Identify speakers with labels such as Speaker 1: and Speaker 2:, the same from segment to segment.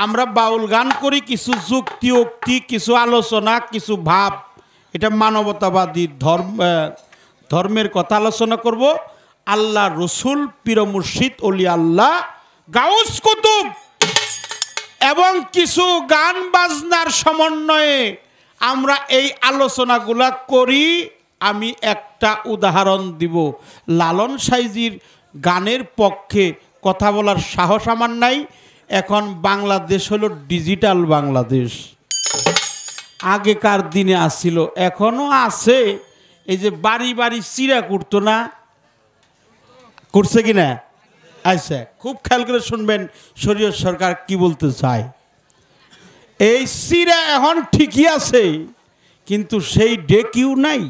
Speaker 1: আমরা বাউল গান করি কিছু যুক্তি উক্তি, কিছু আলোচনা, কিছু ভাব, এটা মানবতাবাদী ধর্মের কথা আলোচনা করব। আল্লাহ রসুল, পীর মুর্শিদ, অলি আল্লাহ, গাউস কুতুব এবং কিছু গান বাজনার সমন্বয়ে আমরা এই আলোচনাগুলা করি। আমি একটা উদাহরণ দিব। লালন সাইজির গানের পক্ষে কথা বলার সাহস আমার নাই। এখন বাংলাদেশ হলো ডিজিটাল বাংলাদেশ। আগেকার দিনে আসছিল, এখনো আছে। এই যে বাড়ি বাড়ি চিরা করতো না, করছে কিনা? আচ্ছা, খুব খেয়াল করে শুনবেন শরীয়ত সরকার কি বলতে চায়। এই চিরা এখন ঠিকই আছে, কিন্তু সেই ডেকিও নাই,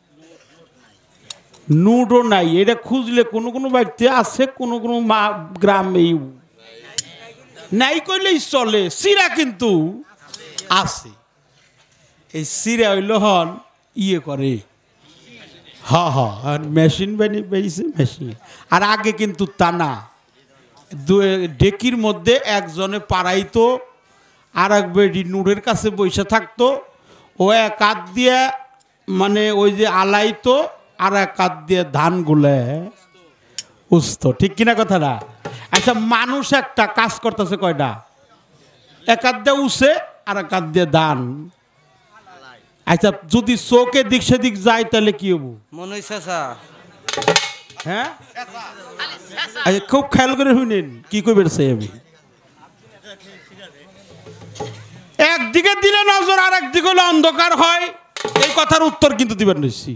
Speaker 1: নুডও নাই। এটা খুঁজলে কোনো কোনো বাড়িতে আছে, কোনো কোনো গ্রামেও নাই কইলেই চলে। চিরা কিন্তু আছে। এই চিরা হইল হন ইয়ে করে, আর মেশিন বেরিয়েছে মেশিন। আর আগে কিন্তু তা না, ডেকির মধ্যে একজনে পাড়াইতো, আর এক বেডি নুডের কাছে বসে থাকতো। ও এক হাত দিয়ে মানে ওই যে আলাইতো, আর এক হাত দিয়ে ধান গুলে উঠতো। ঠিক কিনা কথাটা? আচ্ছা, মানুষ একটা কাজ করতেছে কয়টা? এক হাত দিয়ে উঠছে, আর এক হাত দিয়ে ধান। আচ্ছা, যদি চোখে দিক সেদিক যায় তাহলে কি হবো? মনে হইছে হ্যাঁ, আচ্ছা খুব খেয়াল করে শুনেন কি কইবেন। আমি একদিকে দিলে নজর, আর একদিকে হলে অন্ধকার হয়। এই কথার উত্তর কিন্তু দিবেন নিশ্চয়ই।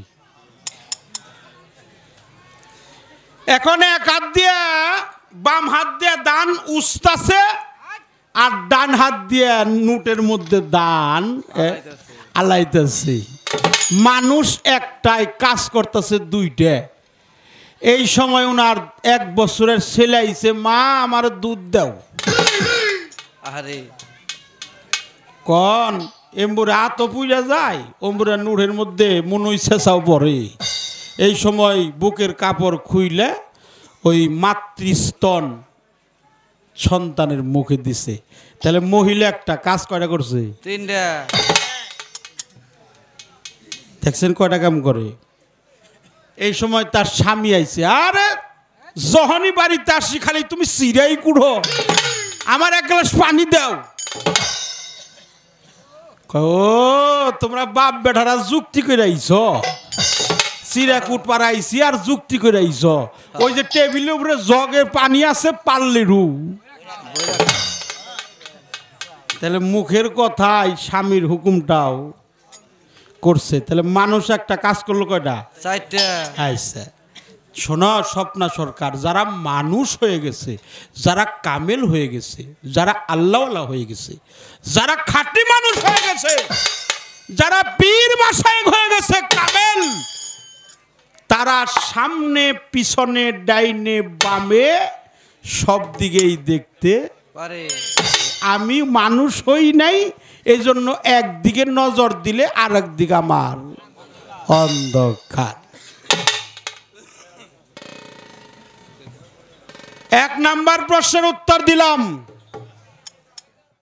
Speaker 1: এখন এক হাত দিয়ে, বাম হাত দিয়ে দান উস্তাছে, আর ডান হাত দিয়ে নোটের মধ্যে দান আলাইতেছে। মানুষ একটাই, কাজ করতেছে দুইটা। এই সময় ওনার 1 বছরের ছেলে আইছে, মা আমার দুধ দাও। আরে কন এম্বুরে হাত পুইরা যায়, অম্বুরা নুড়ের মধ্যে মনই ছেঁচাও পড়ে। এই সময় বুকের কাপড় খুইলে ওই মাতৃস্তন সন্তানের মুখে দিছে। তাহলে মহিলা একটা কাজ কয়টা করছে? 3টা। দেখছেন কয়টা কাম করে? এই সময় তার স্বামী আইছে, আরে যখনই বাড়িতে আসি খালি তুমি চিরাই কুড়ো, আমার 1 গ্লাস পানি দাও। ও তোমরা বাপ বেটারা যুক্তি করে আইছ, চিরা কুট পাড়াইছি আর যুক্তি করে আইছ। ওই যে টেবিলের উপরে জগে পানি আছে, পারলে রু। তাহলে মুখের কথাই স্বামীর হুকুমটাও করছে। তাহলে মানুষ একটা কাজ করলো কয়টা? 4টা। আচ্ছা শোনো স্বপ্না সরকার, যারা মানুষ হয়ে গেছে, যারা কামেল হয়ে গেছে, যারা আল্লাহওয়ালা হয়ে গেছে, যারা খাঁটি মানুষ হয়ে গেছে, যারা পীর মাশায়েখ হয়ে গেছে কামেল, তারা সামনে পিছনে ডাইনে বামে সব দিকেই দেখতে পারে। আমি মানুষ হই নাই, এই জন্য একদিকে নজর দিলে আর একদিকে আমার অন্ধকার। 1 নাম্বার প্রশ্নের উত্তর দিলাম।